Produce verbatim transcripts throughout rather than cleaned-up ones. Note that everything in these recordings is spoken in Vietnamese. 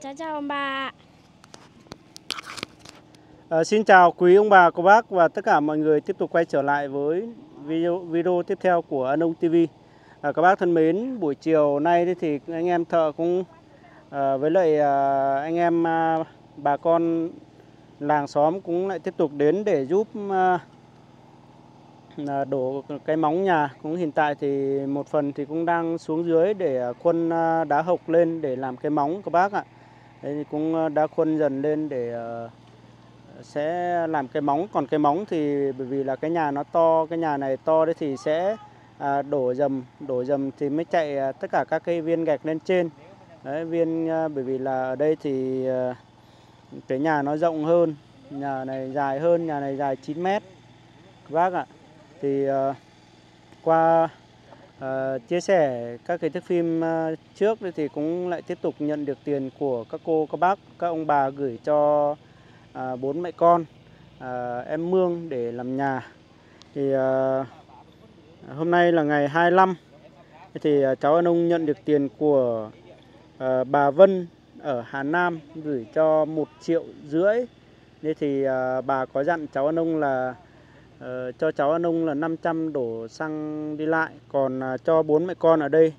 cháu chào ông bà. À, xin chào quý ông bà, cô bác và tất cả mọi người tiếp tục quay trở lại với video, video tiếp theo của An Ông ti vi. À, các bác thân mến, buổi chiều nay thì anh em thợ cũng à, với lại à, anh em à, bà con làng xóm cũng lại tiếp tục đến để giúp à, à, đổ cái móng nhà. Cũng hiện tại thì một phần thì cũng đang xuống dưới để khuân à, đá hộc lên để làm cái móng các bác ạ. Đấy thì cũng đã khuân dần lên để à, sẽ làm cái móng. Còn cái móng thì bởi vì là cái nhà nó to, cái nhà này to đấy thì sẽ à, đổ dầm đổ dầm thì mới chạy à, tất cả các cái viên gạch lên trên đấy, viên à, bởi vì là ở đây thì à, cái nhà nó rộng hơn, nhà này dài hơn, nhà này dài chín mét các bác ạ. Thì à, qua à, chia sẻ các cái thước phim à, trước thì cũng lại tiếp tục nhận được tiền của các cô, các bác, các ông bà gửi cho à, bốn mẹ con à, em Mương để làm nhà. Thì à, hôm nay là ngày hai mươi lăm thì à, cháu An Ông nhận được tiền của à, bà Vân ở Hà Nam gửi cho một triệu rưỡi. Thế thì à, bà có dặn cháu An Ông là uh, cho cháu An Ông là năm trăm đổ xăng đi lại, còn à, cho bốn mẹ con ở đây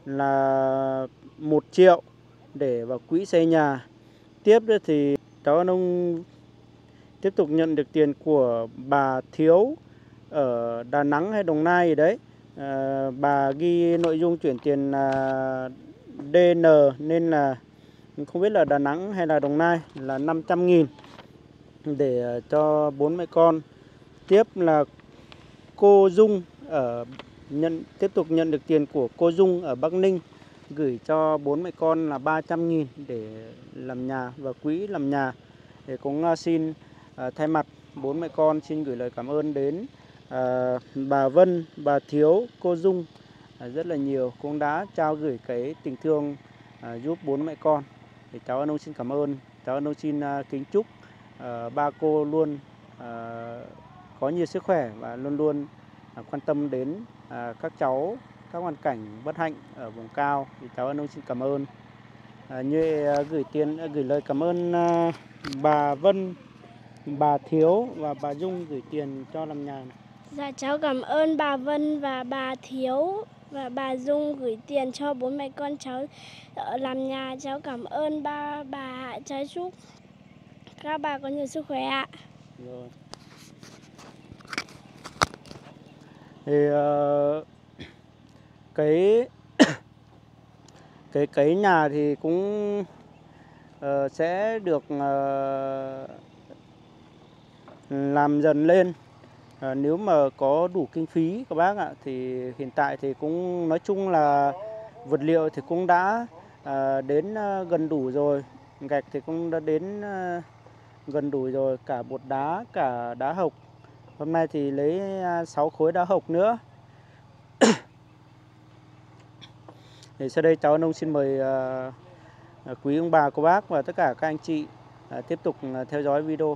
là một triệu để vào quỹ xây nhà. Tiếp nữa thì cháu An Ông tiếp tục nhận được tiền của bà Thiếu ở Đà Nẵng hay Đồng Nai gì đấy. À, bà ghi nội dung chuyển tiền là đê en nên là không biết là Đà Nẵng hay là Đồng Nai, là năm trăm nghìn để cho bốn mẹ con. Tiếp là cô Dung ở nhận tiếp tục nhận được tiền của cô Dung ở Bắc Ninh gửi cho bốn mẹ con là ba trăm nghìn để làm nhà và quỹ làm nhà. Để cũng xin à, thay mặt bốn mẹ con xin gửi lời cảm ơn đến à, bà Vân, bà Thiếu, cô Dung à, rất là nhiều, cũng đã trao gửi cái tình thương à, giúp bốn mẹ con. Thì cháu An Ông xin cảm ơn, cháu An Ông xin à, kính chúc à, ba cô luôn à, có nhiều sức khỏe và luôn luôn à, quan tâm đến à, các cháu, các hoàn cảnh bất hạnh ở vùng cao. Thì cháu An Ông xin cảm ơn. À, như à, gửi tiền à, gửi lời cảm ơn à, bà Vân, bà Thiếu và bà Dung gửi tiền cho làm nhà. Dạ cháu cảm ơn bà Vân và bà Thiếu và bà Dung gửi tiền cho bốn mẹ con cháu làm nhà. Cháu cảm ơn ba bà, cháu chúc các bà có nhiều sức khỏe ạ. Rồi. Thì uh, cái cái cái nhà thì cũng uh, sẽ được uh, làm dần lên. À, nếu mà có đủ kinh phí các bác ạ, thì hiện tại thì cũng nói chung là vật liệu thì cũng đã à, đến à, gần đủ rồi, gạch thì cũng đã đến à, gần đủ rồi, cả bột đá, cả đá hộc. Hôm nay thì lấy à, sáu khối đá hộc nữa. Thì sau đây cháu An Ông xin mời à, quý ông bà, cô bác và tất cả các anh chị à, tiếp tục à, theo dõi video.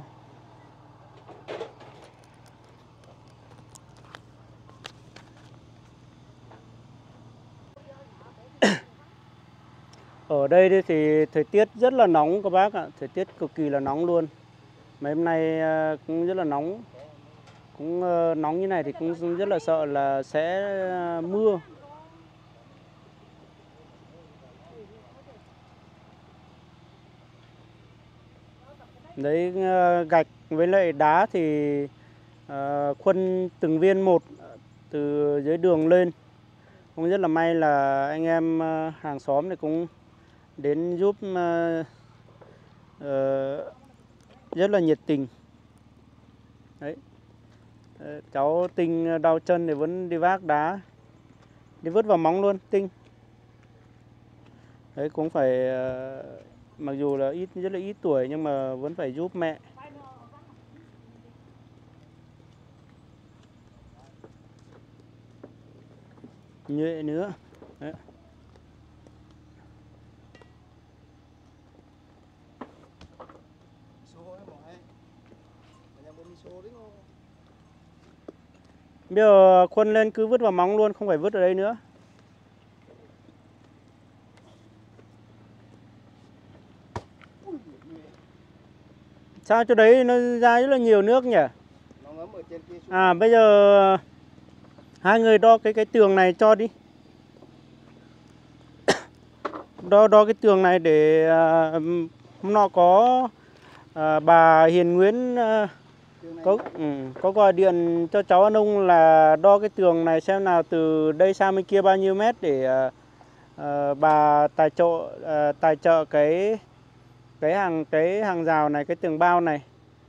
Ở đây thì thời tiết rất là nóng các bác ạ, thời tiết cực kỳ là nóng luôn. Mấy hôm nay cũng rất là nóng, cũng nóng như này thì cũng rất là sợ là sẽ mưa. Đấy, gạch với lại đá thì khuân từng viên một từ dưới đường lên. Cũng rất là may là anh em hàng xóm này cũng đến giúp uh, uh, rất là nhiệt tình. Đấy, uh, cháu Tinh đau chân thì vẫn đi vác đá, đi vứt vào móng luôn. Tinh đấy cũng phải uh, mặc dù là ít rất là ít tuổi nhưng mà vẫn phải giúp mẹ. Nhuệ nữa. Đấy. Bây giờ khuân lên cứ vứt vào móng luôn, không phải vứt ở đây nữa. Sao chỗ đấy nó ra rất là nhiều nước nhỉ? Nó ngấm ở trên kia xuống. À bây giờ hai người đo cái cái tường này cho đi. Đo đo cái tường này để uh, nó có uh, bà Hiền Nguyễn uh, có ừ, có gọi điện cho cháu An Ung là đo cái tường này xem nào từ đây sang bên kia bao nhiêu mét để uh, uh, bà tài trợ uh, tài trợ cái cái hàng cái hàng rào này, cái tường bao này.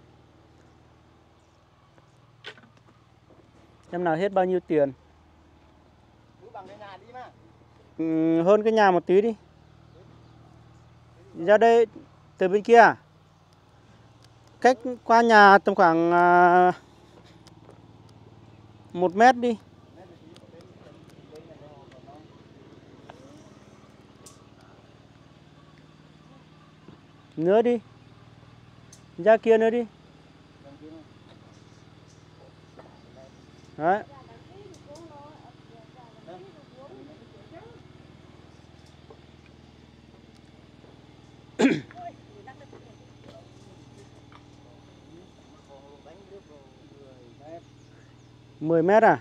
Xem nào hết bao nhiêu tiền. Bằng cái nhà đi mà. Ừ, hơn cái nhà một tí đi. Ra đây từ bên kia à? Cách qua nhà tầm khoảng uh, một mét đi. Nữa đi. Ra kia nữa đi. Đấy. mười mét à?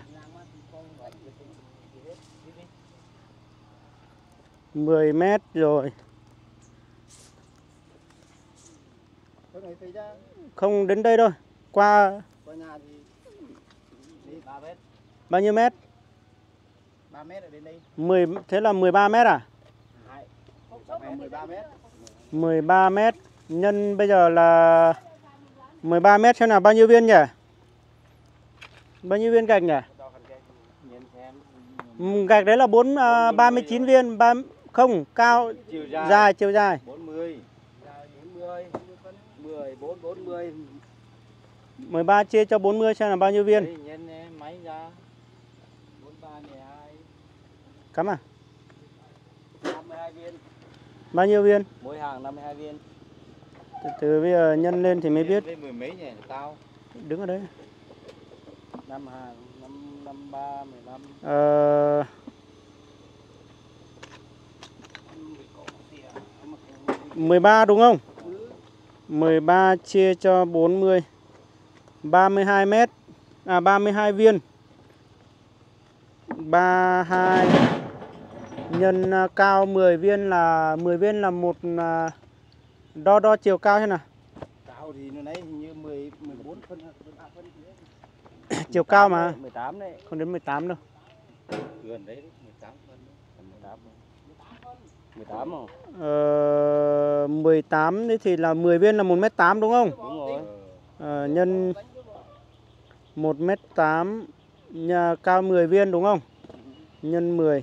mười mét rồi. Không đến đây đâu. Qua bao nhiêu mét? ba mét ở đến đây. mười, thế là mười ba mét à? mười ba mét. mười ba mét nhân bây giờ là mười ba mét xem nào bao nhiêu viên nhỉ? Bao nhiêu viên gạch nhỉ? Ừ, gạch đấy là bốn uh, ba mươi chín viên, ba không cao Chiều dài, dài chiều dài bốn mươi. bốn mươi. mười bốn bốn mươi. mười ba chia cho bốn mươi xem là bao nhiêu viên? Đấy, nhân máy ra. bốn mươi ba mười hai. Cắm à? năm mươi hai viên. Bao nhiêu viên? Mỗi hàng năm mươi hai viên. Từ từ bây giờ nhân lên thì mới biết. Với mười mấy nhỉ, tao. Đứng ở đấy. năm hàng, năm năm ba mười lăm. Ờ mười ba đúng không? mười ba chia cho bốn mươi. ba mươi hai mét. À ba mươi hai viên. ba mươi hai nhân uh, cao mười viên là mười viên là một uh, đo đo chiều cao thế nào? Cao thì nó nãy hình như mười mười bốn phân phân. Chiều cao mà. mười tám đấy. Không đến mười tám đâu. Gần đấy, mười tám phân. mười tám. mười tám không? Ờ, mười tám đấy thì là mười viên là một mét tám đúng không? Đúng rồi. Ờ, nhân một mét tám nhà cao mười viên đúng không? Nhân mười.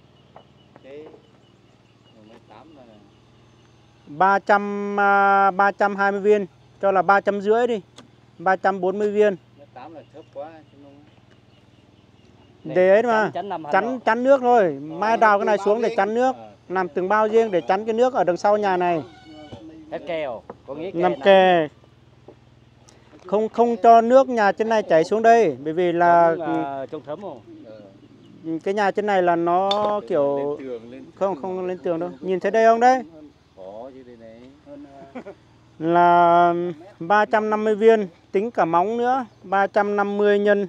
ba trăm ba trăm hai mươi viên, cho là ba trăm rưỡi đi. ba trăm bốn mươi viên. tám là thấp quá. Để ấy mà, chắn chắn nước thôi. Mai đào cái này xuống để chắn nước, làm tường bao riêng để chắn cái nước ở đằng sau nhà này. Cái kèo, có nghĩa Làm kè. Không không cho nước nhà trên này chảy xuống đây, bởi vì là trông thấm không? Cái nhà trên này là nó kiểu không không lên tường đâu. Nhìn thấy đây không đấy? Là ba trăm năm mươi viên, tính cả móng nữa, ba trăm năm mươi nhân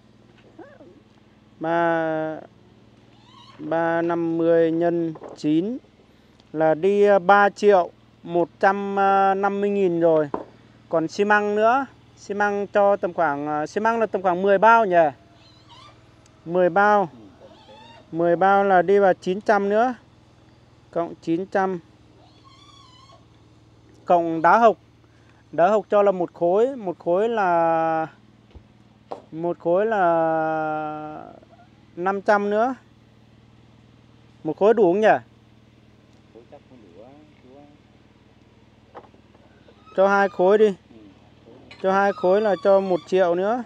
ba ba trăm năm mươi nhân chín là đi ba triệu một trăm năm mươi nghìn rồi. Còn xi măng nữa, xi măng cho tầm khoảng, xi măng là tầm khoảng mười bao nhỉ? mười bao. mười bao là đi vào chín trăm nữa. Cộng chín trăm. Cộng đá hộc. Đá hộc cho là một khối, một khối là một khối là năm trăm nữa. Một khối đủ không nhỉ? Cho hai khối đi. Cho hai khối là cho một triệu nữa.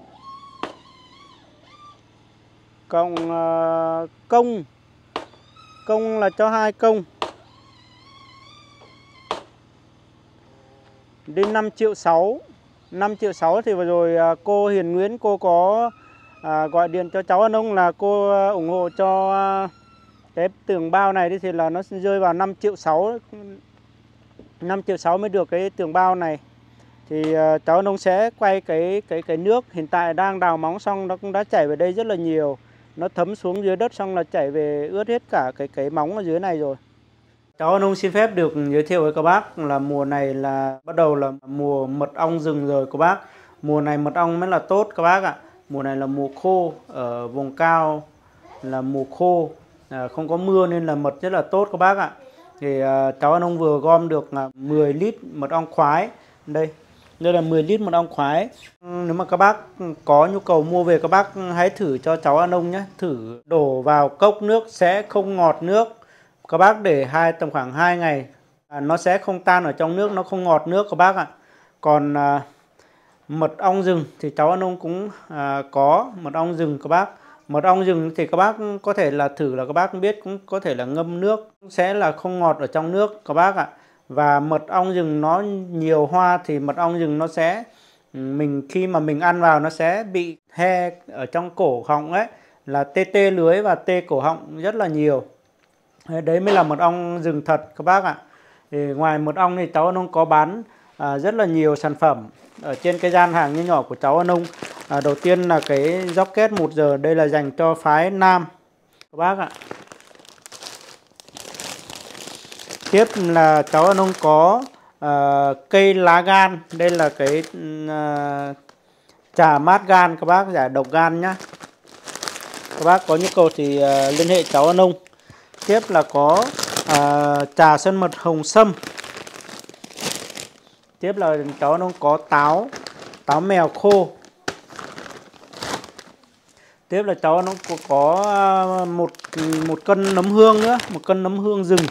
Cộng uh, công. Công là cho hai công. Đi năm triệu sáu. năm triệu sáu thì vừa rồi uh, cô Hiền Nguyễn cô có uh, gọi điện cho cháu An Ung là cô uh, ủng hộ cho uh, cái tường bao này đi, thì là nó rơi vào năm triệu sáu. năm triệu sáu mới được cái tường bao này. Thì uh, cháu Nông sẽ quay cái cái cái nước hiện tại đang đào móng xong nó cũng đã chảy về đây rất là nhiều. Nó thấm xuống dưới đất xong là chảy về ướt hết cả cái cái móng ở dưới này rồi. Cháu Nông xin phép được giới thiệu với các bác là mùa này là bắt đầu là mùa mật ong rừng rồi các bác. Mùa này mật ong mới là tốt các bác ạ. Mùa này là mùa khô, ở vùng cao là mùa khô, à, không có mưa nên là mật rất là tốt các bác ạ. Thì à, cháu Nông vừa gom được là mười lít mật ong khoái. Đây, đây là mười lít mật ong khoái. Nếu mà các bác có nhu cầu mua về, các bác hãy thử cho cháu Nông nhé. Thử đổ vào cốc nước sẽ không ngọt nước. Các bác để hai tầm khoảng hai ngày, à, nó sẽ không tan ở trong nước, nó không ngọt nước các bác ạ. Còn à, mật ong rừng thì cháu Nông cũng à, có mật ong rừng các bác. Mật ong rừng thì các bác có thể là thử là các bác biết, cũng có thể là ngâm nước, sẽ là không ngọt ở trong nước các bác ạ. Và mật ong rừng nó nhiều hoa thì mật ong rừng nó sẽ, mình khi mà mình ăn vào nó sẽ bị he ở trong cổ họng ấy, là tê tê lưới và tê cổ họng rất là nhiều. Đấy mới là mật ong rừng thật các bác ạ. Thì ngoài mật ong thì cháu Nông có bán à, rất là nhiều sản phẩm ở trên cái gian hàng như nhỏ của cháu Nông. À, đầu tiên là cái rocket một giờ, đây là dành cho phái nam các bác ạ. Tiếp là cháu Nông có à, cây lá gan, đây là cái à, trà mát gan các bác, giải độc gan nhá. Các bác có nhu cầu thì à, liên hệ cháu Nông. Tiếp là có à, trà sơn mật hồng sâm. Tiếp là cháu Nông có táo, táo mèo khô. Tiếp là cháu nó có, có một một cân nấm hương nữa, một cân nấm hương rừng.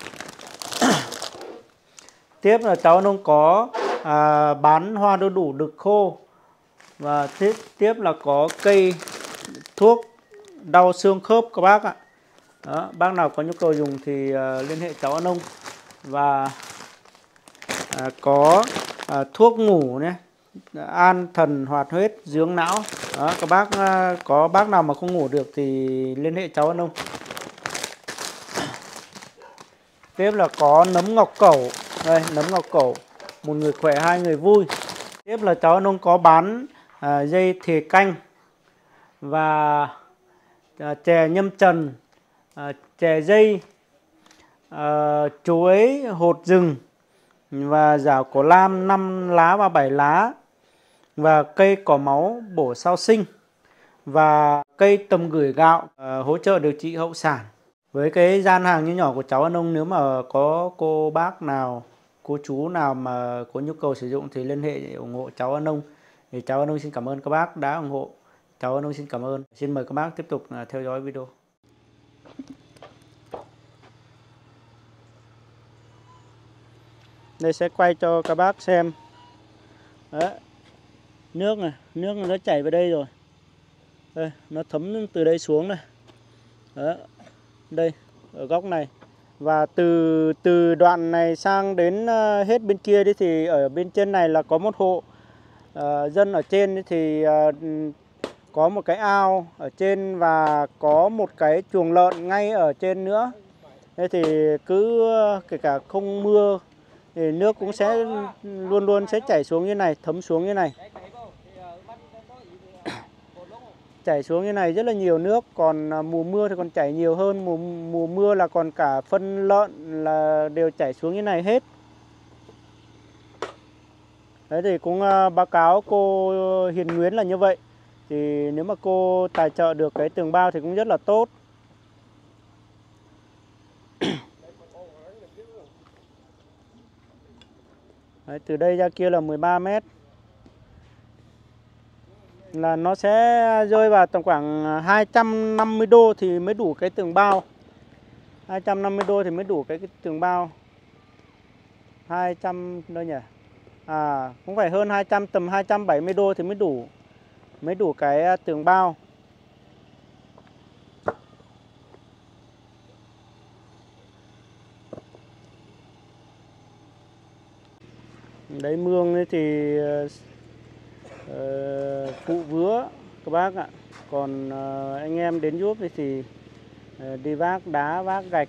Tiếp là cháu Nông có à, bán hoa đu đủ đực khô. Và tiếp tiếp là có cây thuốc đau xương khớp các bác ạ. Đó, bác nào có nhu cầu dùng thì uh, liên hệ cháu Nông. Và uh, có uh, thuốc ngủ nhé, an thần hoạt huyết dưỡng não. Đó, các bác uh, có bác nào mà không ngủ được thì liên hệ cháu Nông. Tiếp là có nấm ngọc cẩu. Đây, nấm ngọc cẩu, một người khỏe hai người vui. Tiếp là cháu Nông có bán uh, dây thìa canh và uh, chè nhâm trần, À, chè dây, à, chuối hột rừng và rảo cổ lam năm lá và bảy lá, và cây cỏ máu bổ sau sinh, và cây tầm gửi gạo à, hỗ trợ điều trị hậu sản. Với cái gian hàng như nhỏ của cháu Nông, nếu mà có cô bác nào, cô chú nào mà có nhu cầu sử dụng thì liên hệ để ủng hộ cháu Nông. Thì cháu Nông xin cảm ơn các bác đã ủng hộ. Cháu Nông xin cảm ơn. Xin mời các bác tiếp tục à, theo dõi video. Đây sẽ quay cho các bác xem. Đấy, nước này, nước nó chảy về đây rồi. Đây, nó thấm từ đây xuống này. Đấy, đây, ở góc này. Và từ từ đoạn này sang đến uh, hết bên kia đi thì ở bên trên này là có một hộ uh, dân ở trên thì uh, có một cái ao ở trên và có một cái chuồng lợn ngay ở trên nữa. Thế thì cứ kể cả không mưa thì nước cũng sẽ luôn luôn sẽ chảy xuống như này, thấm xuống như này. Chảy xuống như này rất là nhiều nước, còn mùa mưa thì còn chảy nhiều hơn, mùa mùa mưa là còn cả phân lợn là đều chảy xuống như này hết. Đấy thì cũng báo cáo cô Hiền Nguyễn là như vậy. Thì nếu mà cô tài trợ được cái tường bao thì cũng rất là tốt. Đấy, từ đây ra kia là mười ba mét. Là nó sẽ rơi vào tầm khoảng hai trăm năm mươi đô thì mới đủ cái tường bao. hai trăm năm mươi đô thì mới đủ cái, cái tường bao. hai trăm đâu nhỉ? À, cũng phải hơn hai trăm, tầm hai trăm bảy mươi đô thì mới đủ. Mới đủ cái tường bao. Đấy, mương ấy thì uh, phụ vứa các bác ạ. Còn uh, anh em đến giúp thì uh, đi vác đá, vác gạch.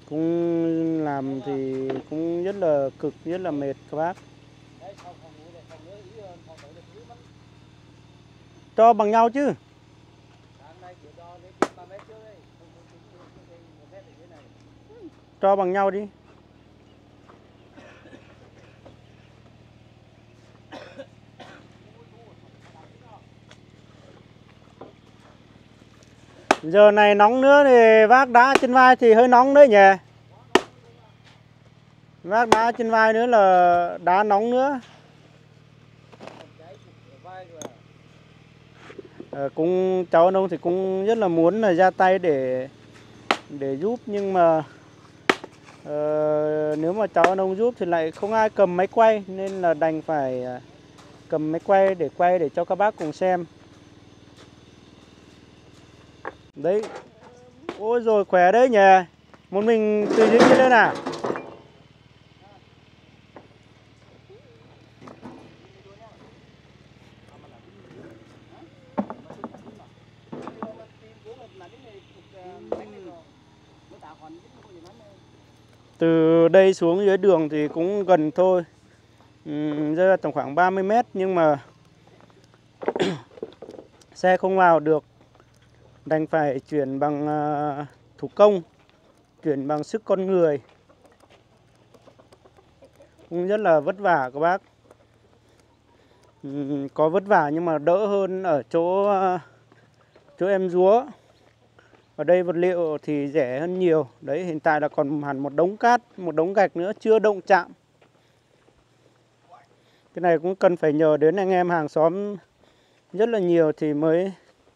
Cũng làm thì cũng rất là cực, rất là mệt các bác. Cho bằng nhau chứ. Cho bằng nhau đi. Giờ này nóng nữa thì vác đá trên vai thì hơi nóng đấy nhỉ. Vác đá trên vai nữa là đá nóng nữa. Ờ, cũng cháu anh ông thì cũng rất là muốn là ra tay để để giúp, nhưng mà uh, nếu mà cháu anh ông giúp thì lại không ai cầm máy quay, nên là đành phải cầm máy quay để quay để cho các bác cùng xem. Đấy. Ôi rồi khỏe đấy nhỉ. Một mình từ dưới kia lên à? Từ đây xuống dưới đường thì cũng gần thôi, uhm, rơi tầm khoảng ba mươi mét, nhưng mà xe không vào được, đành phải chuyển bằng uh, thủ công, chuyển bằng sức con người, cũng rất là vất vả các bác. Uhm, có vất vả nhưng mà đỡ hơn ở chỗ uh, chỗ em Rúa. Ở đây vật liệu thì rẻ hơn nhiều. Đấy, hiện tại là còn hẳn một đống cát, một đống gạch nữa chưa động chạm. Cái này cũng cần phải nhờ đến anh em hàng xóm rất là nhiều thì mới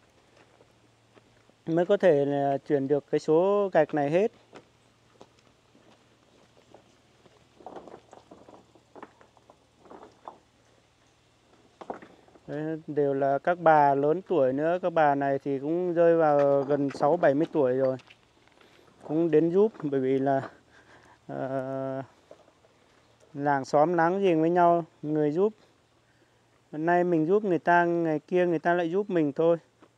mới có thể là chuyển được cái số gạch này hết. Đấy, đều là các bà lớn tuổi nữa. Các bà này thì cũng rơi vào gần sáu bảy mươi tuổi rồi, cũng đến giúp, bởi vì là uh, làng xóm láng giềng với nhau, người giúp. Hôm nay mình giúp người ta, ngày kia người ta lại giúp mình thôi.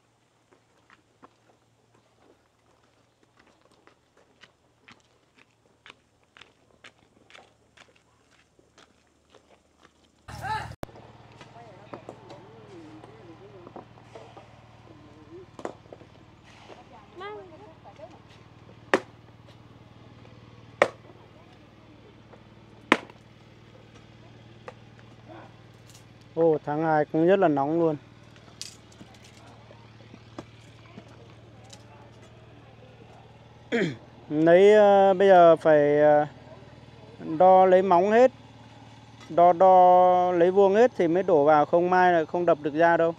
Ồ, tháng hai cũng rất là nóng luôn. Lấy uh, bây giờ phải uh, đo lấy móng hết, đo đo lấy vuông hết thì mới đổ vào, không mai là không đập được ra đâu.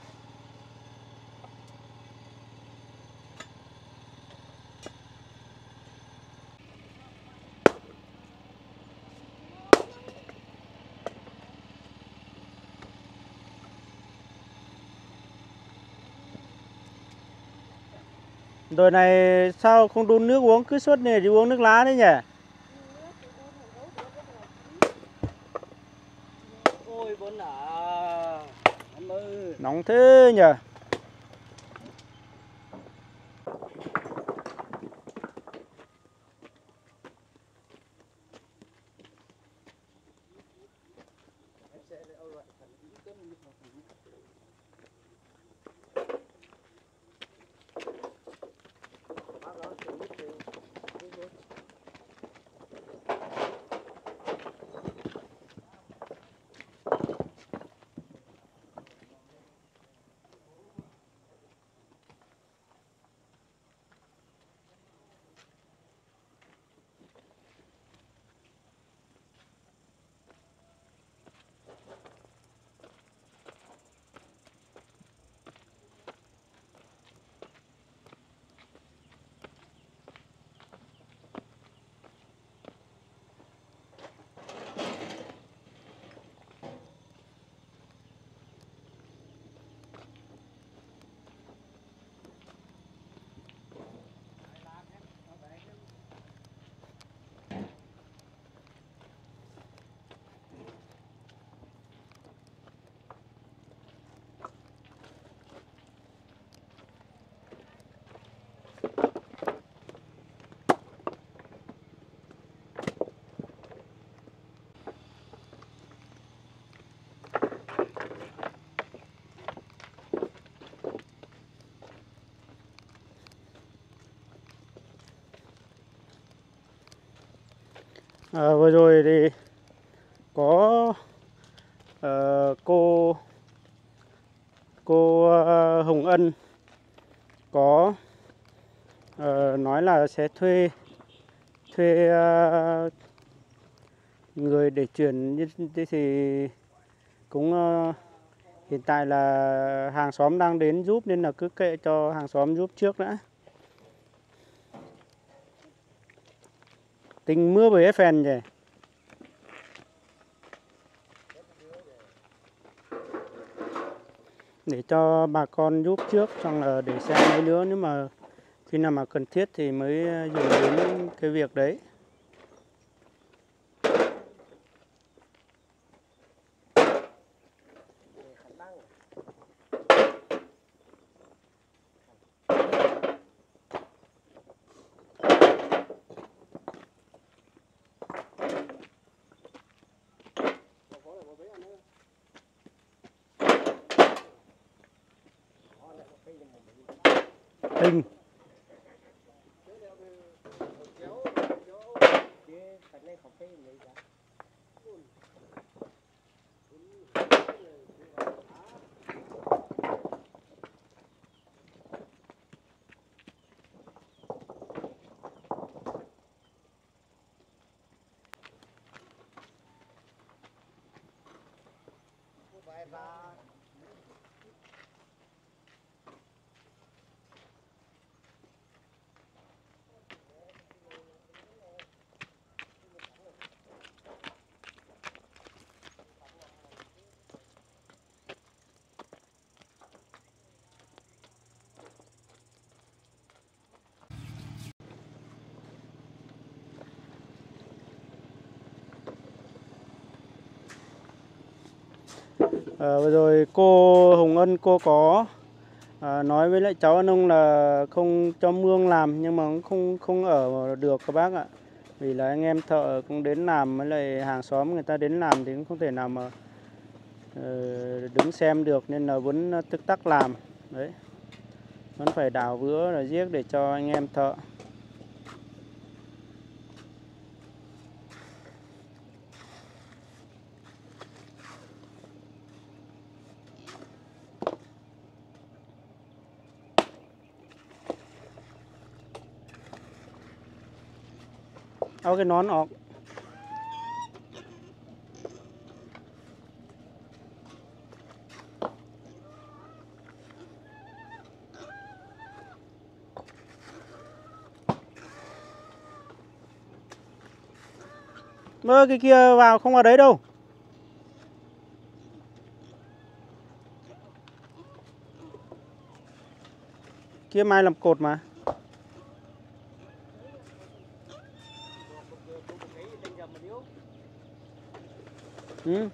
Đời này sao không đun nước uống, cứ suốt ngày đi uống nước lá đấy nhỉ? Ôi bốn à. Nóng thế nhỉ? À, vừa rồi thì có uh, cô cô uh, Hồng Ân có uh, nói là sẽ thuê thuê uh, người để chuyển, như thế thì cũng uh, hiện tại là hàng xóm đang đến giúp nên là cứ kệ cho hàng xóm giúp trước đã. Tình mưa với phèn nhỉ. Để cho bà con giúp trước, xong là để xem mấy nữa, nếu mà khi nào mà cần thiết thì mới dùng đến cái việc đấy. Hình à, vừa rồi cô Hồng Ân cô có à, nói với lại cháu An Ông là không cho mương làm, nhưng mà cũng không không ở được các bác ạ. Vì là anh em thợ cũng đến làm, với lại hàng xóm người ta đến làm thì cũng không thể nào mà uh, đứng xem được, nên là vẫn tức tắc làm đấy, vẫn phải đào vữa rồi giếc để cho anh em thợ. Ao cái nón ọc. Mơ cái kia vào không vào đấy đâu. Kia mai làm cột mà. Ừ.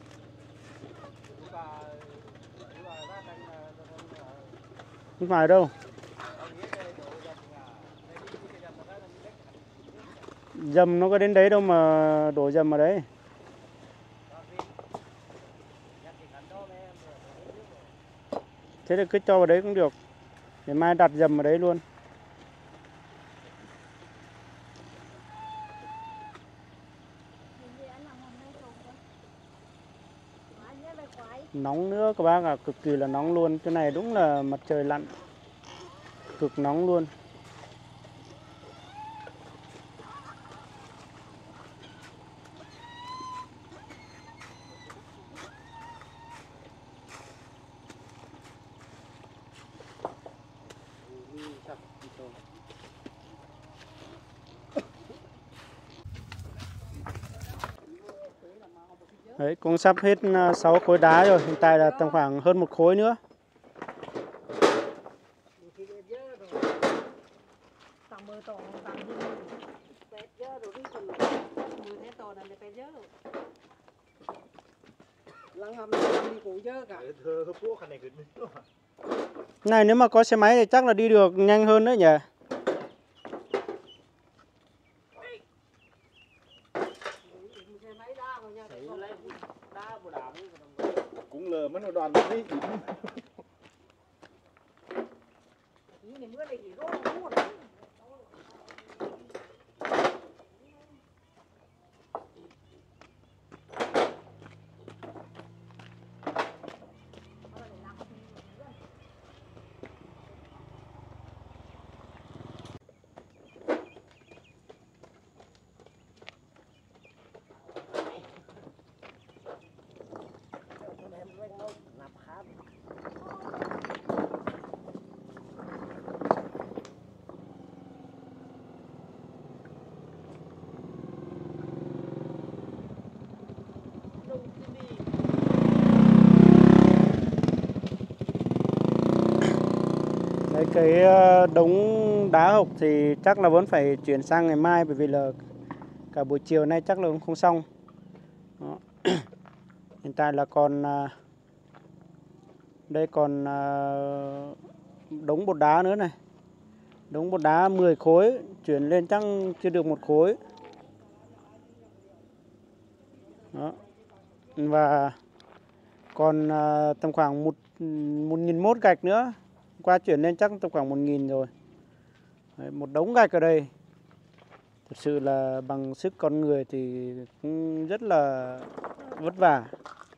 Không phải đâu. Dầm nó có đến đấy đâu mà đổ dầm vào đấy. Thế thì cứ cho vào đấy cũng được. Để mai đặt dầm vào đấy luôn. Nóng nữa các bác ạ, à, cực kỳ là nóng luôn. Cái này đúng là mặt trời lặn, cực nóng luôn. Đấy, cũng sắp hết sáu khối đá rồi, hiện tại là tầm khoảng hơn một khối nữa. Này nếu mà có xe máy thì chắc là đi được nhanh hơn đấy nhỉ. Cũng lờ mất đoàn đi. Đấy, cái ờ, đống đá hộc thì chắc là vẫn phải chuyển sang ngày mai, bởi vì là cả buổi chiều nay chắc là cũng không xong. Đó. Hiện tại là còn à, đây còn à, đống bột đá nữa này. Đống bột đá mười khối, chuyển lên chắc chưa được một khối. Đó. Và còn à, tầm khoảng một một nghìn mốt gạch nữa, qua chuyển lên chắc tầm khoảng một nghìn rồi. Đấy, một đống gạch ở đây. Thật sự là bằng sức con người thì cũng rất là vất vả.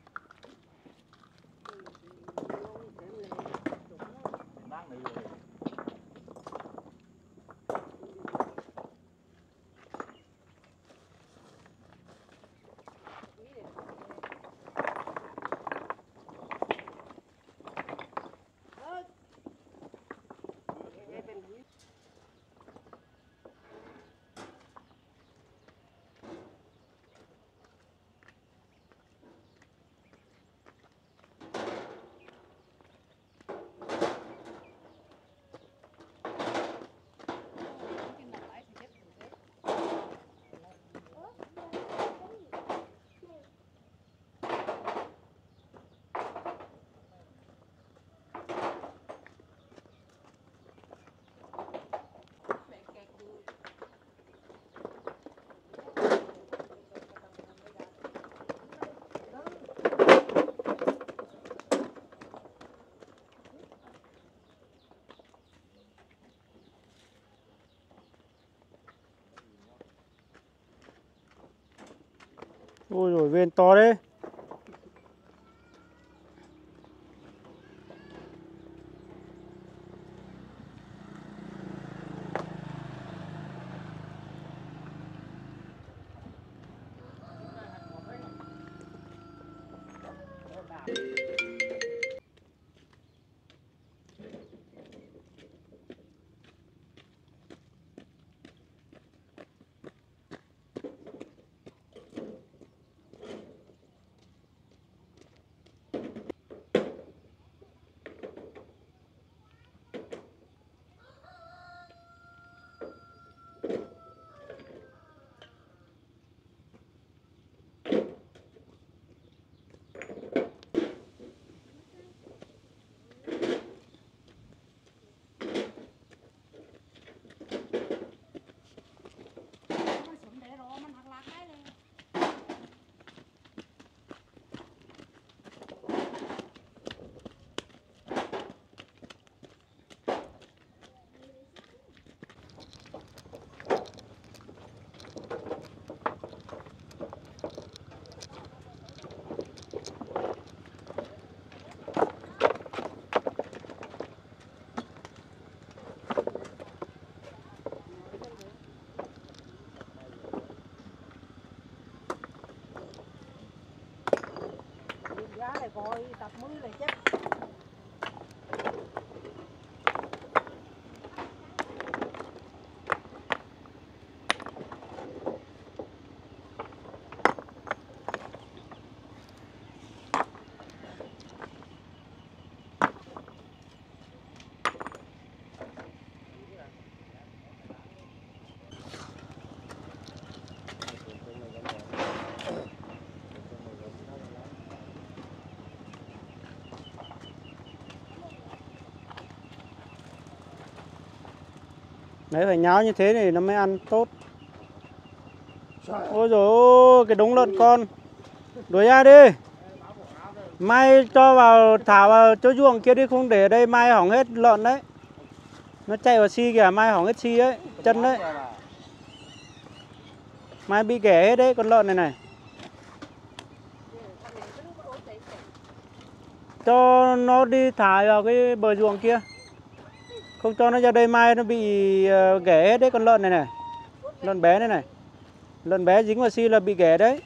Ôi rồi vên to đấy. Giá này coi tập mới này chết. Đấy, phải nháo như thế thì nó mới ăn tốt. Ôi dồi ôi, cái đống lợn con. Đuổi ra đi. Mai cho vào, thả vào chỗ ruộng kia đi, không để ở đây mai hỏng hết lợn đấy. Nó chạy vào xi kìa, mai hỏng hết xi ấy, chân đấy. Mai bị ghẻ hết đấy con lợn này này. Cho nó đi thả vào cái bờ ruộng kia. Không cho nó ra đây mai nó bị ghẻ hết đấy con lợn này này. Lợn bé này này. Lợn bé dính vào xi là bị ghẻ đấy.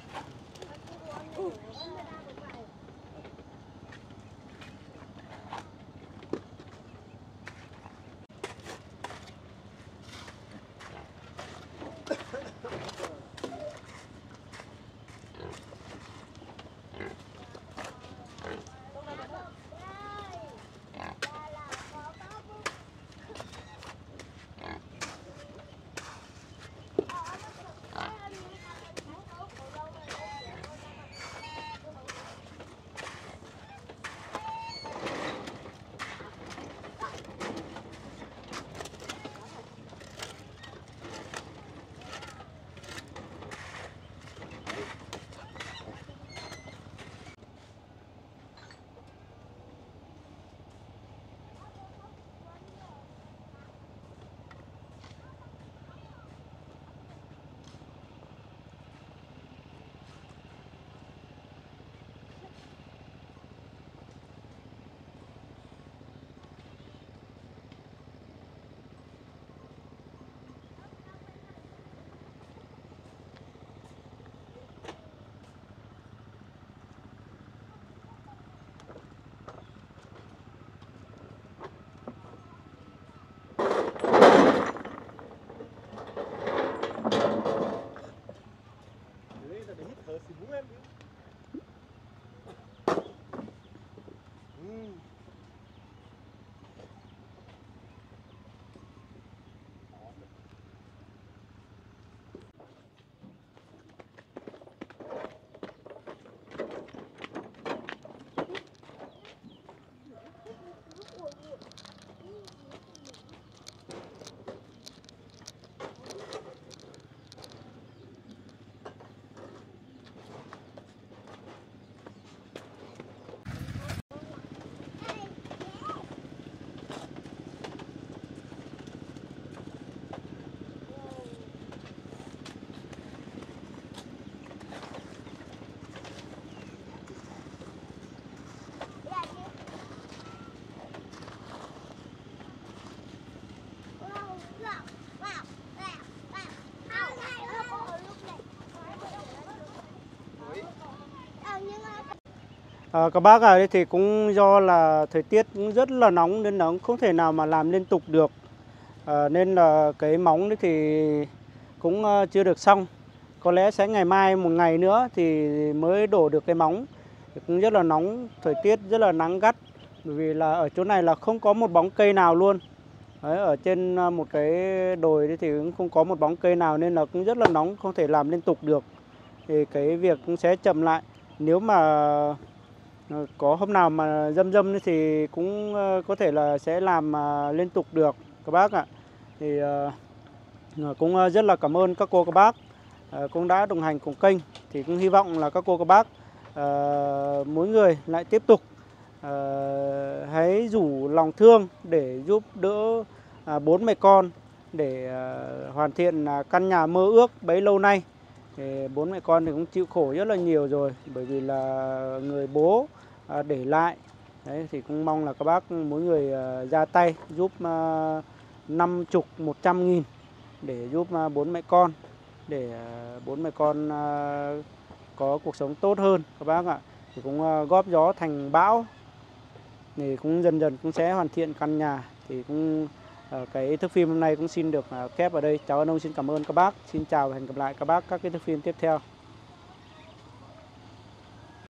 À, các bác ở đây thì cũng do là thời tiết cũng rất là nóng nên nó không thể nào mà làm liên tục được. À, nên là cái móng đấy thì cũng uh, chưa được xong. Có lẽ sẽ ngày mai một ngày nữa thì mới đổ được cái móng. Cũng rất là nóng, thời tiết rất là nắng gắt. Bởi vì là ở chỗ này là không có một bóng cây nào luôn. Đấy, ở trên một cái đồi thì cũng không có một bóng cây nào nên là cũng rất là nóng, không thể làm liên tục được. Thì cái việc cũng sẽ chậm lại. Nếu mà có hôm nào mà dâm dâm thì cũng có thể là sẽ làm liên tục được các bác ạ. Thì cũng rất là cảm ơn các cô các bác cũng đã đồng hành cùng kênh. Thì cũng hy vọng là các cô các bác mỗi người lại tiếp tục hãy rủ lòng thương để giúp đỡ bốn mẹ con để hoàn thiện căn nhà mơ ước bấy lâu nay. Thì bốn mẹ con thì cũng chịu khổ rất là nhiều rồi, bởi vì là người bố để lại. Đấy, thì cũng mong là các bác mỗi người ra tay giúp năm chục, một trăm nghìn để giúp bốn mẹ con, để bốn mẹ con có cuộc sống tốt hơn các bác ạ. Thì cũng góp gió thành bão, thì cũng dần dần cũng sẽ hoàn thiện căn nhà. Thì cũng cái thước phim hôm nay cũng xin được khép ở đây. Cháu An Ông xin cảm ơn các bác. Xin chào và hẹn gặp lại các bác các cái thước phim tiếp theo.